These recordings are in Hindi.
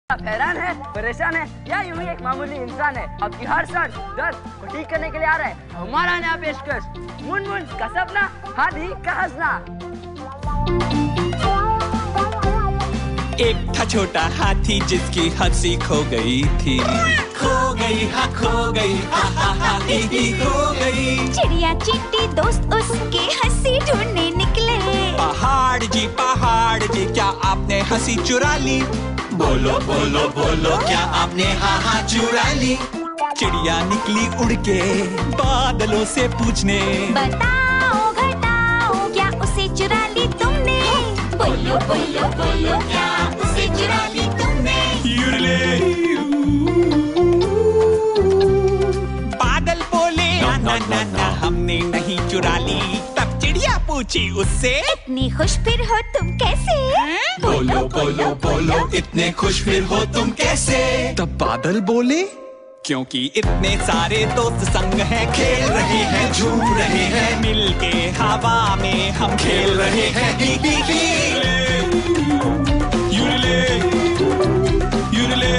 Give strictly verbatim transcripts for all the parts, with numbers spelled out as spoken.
आप हैरान है, परेशान है या यूं ही एक मामूली इंसान है? आपकी हर सर दर्द को ठीक करने के लिए आ रहा है हमारा नया पेशकश, मुनमुन का सपना, हाथी का हंसना। एक था छोटा हाथी जिसकी हंसी खो गई थी, खो गई हाँ खो गई हा हा हा ही ही खो गई। चिड़िया चींटी दोस्त उसके हंसी ढूंढने निकले। पहाड़ जी पहाड़ जी क्या आपने हंसी चुरा ली? बोलो बोलो बोलो क्या आपने हाँ हाँ चुरा ली? चिड़िया निकली उड़ के बादलों से पूछने, बताओ घटाओ क्या उसे चुरा ली तुमने? बोलो बोलो बोलो क्या उसे चुरा ली तुमने? युरले बादल बोले ना ना ना ना हमने नहीं चुरा ली। तब चिड़िया पूछी उससे, इतनी खुश फिर हो तुम कैसे? बोलो बोलो बोलो इतने खुश फिर हो तुम कैसे? तब बादल बोले, क्योंकि इतने सारे दोस्त संग हैं, खेल रहे हैं झूम रहे हैं, मिलके हवा में हम खेल रहे हैं ही ही ही। युरले युरले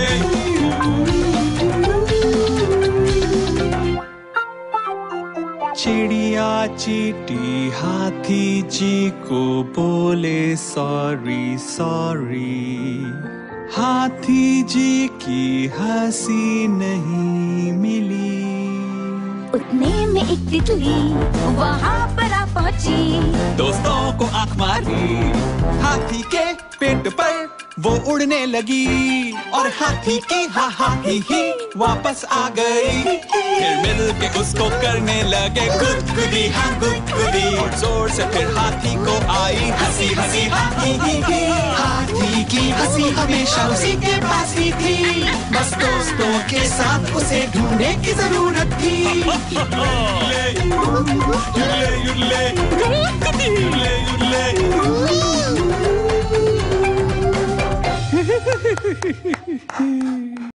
चिड़िया चींटी हाथी जी को बोले सॉरी सॉरी, हाथी जी की हंसी नहीं मिली। उतने में एक तितली वहाँ पर आ पहुँची, दोस्तों को आंख मारी, हाथी के पेट पर वो उड़ने लगी और हाथी की हा हा ही ही वापस आ गई। फिर मिल के उसको करने लगे गुदगुदी हाँ गुदगुदी, और जोर से फिर हाथी को आई हंसी हंसी हा ही ही ही। हाथी की हंसी हमेशा उसी के पास ही थी, बस दोस्तों के साथ उसे ढूंढने की जरूरत थी। युरले युरले युरले युरले युरले